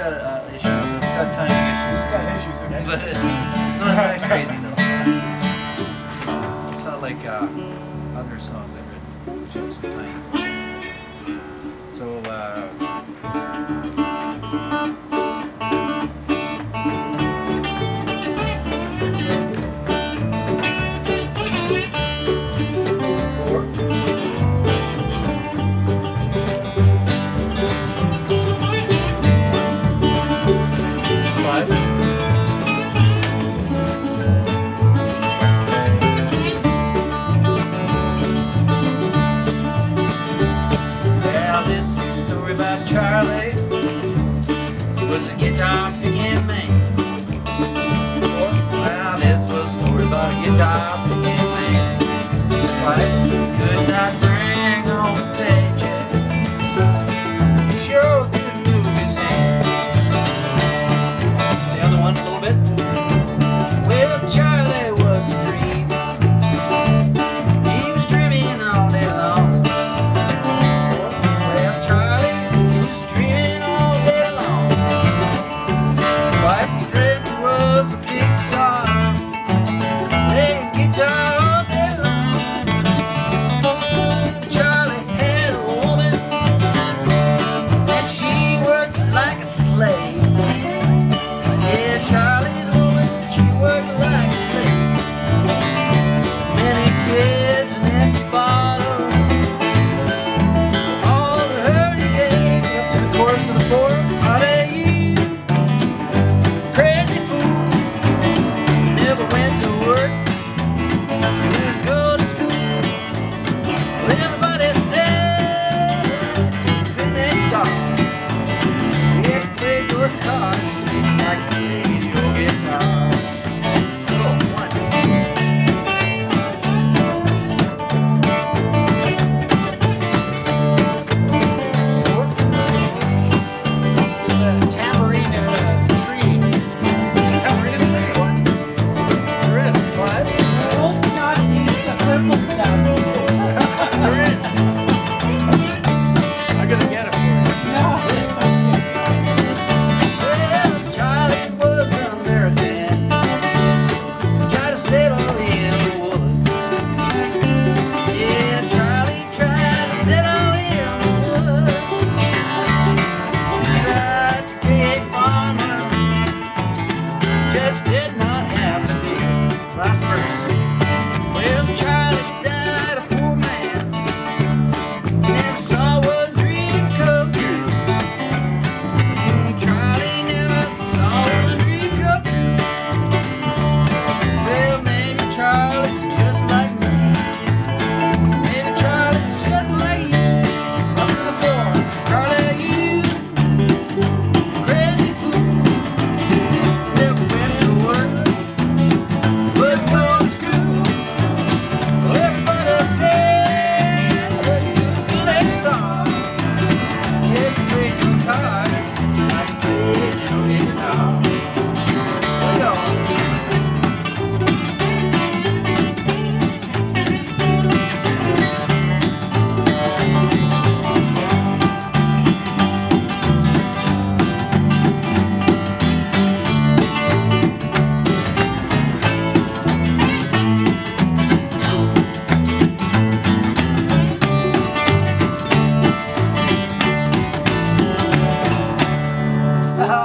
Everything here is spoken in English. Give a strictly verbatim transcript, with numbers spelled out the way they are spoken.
got uh, issues. It's got timing issues. It's got issues, okay? But it's, it's not that crazy though. It's not like uh, other songs I've written, which is timing. So, uh, Charlie was a guitar picking man. Well, this was a story about a guitar picking man. Wife could not bring home the paycheck. Sure could move his hand. The other one a little bit. Well, Charlie was a dream. He was dreaming all day long. Did not happen here. Last verse. Well, Charlie died a poor man. Never saw one dream come true. Charlie never saw one dream come true. Well, maybe Charlie's just like me. Maybe Charlie's just like you. Up to the floor, Charlie, you crazy fool. Never went to work. Wouldn't go to school. Well, everybody said you next star. Yeah, you play your cards like you played your guitar. There you go. Ah.